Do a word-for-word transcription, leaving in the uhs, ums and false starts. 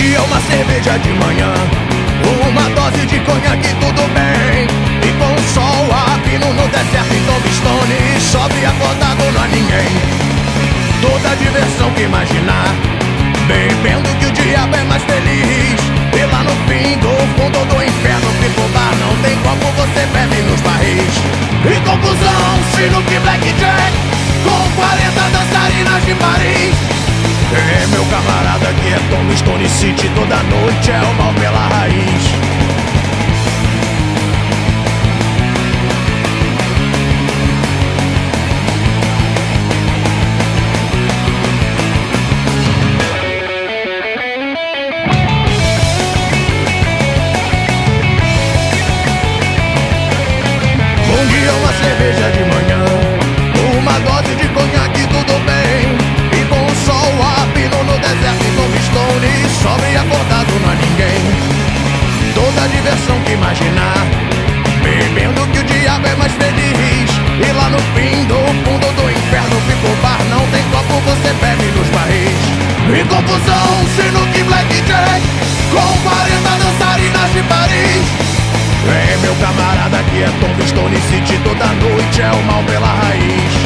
dia uma cerveja de manhã, uma dose de conhaque, tudo bem. E com o sol a pino no deserto em Tombstone, sobre acordado não há ninguém. Toda a diversão que imaginar, bebendo que o diabo é mais feliz. E lá no fim do fundo do inferno, pico bar, não tem copo, você bebe nos barris. E conclusão, sinuca, blackjack, com quarenta dançarinas de Paris. É, meu camarada, que é Tombstone City, toda noite é o mal pela raiz. Um dia uma cerveja de manhã, uma dose de conhaque, tudo bem. E com o sol a pino no deserto em Tombstone, sobre acordado não há ninguém. Toda a diversão que imaginar, bebendo que o diabo é mais feliz. E lá no fim do fundo do inferno, pico bar, não tem copo, você bebe nos barris. E confusão, sinuca, blackjack, com quarenta dançarinas de Paris. É, meu camarada, que é Tombstone City, toda noite é o mal pela raiz.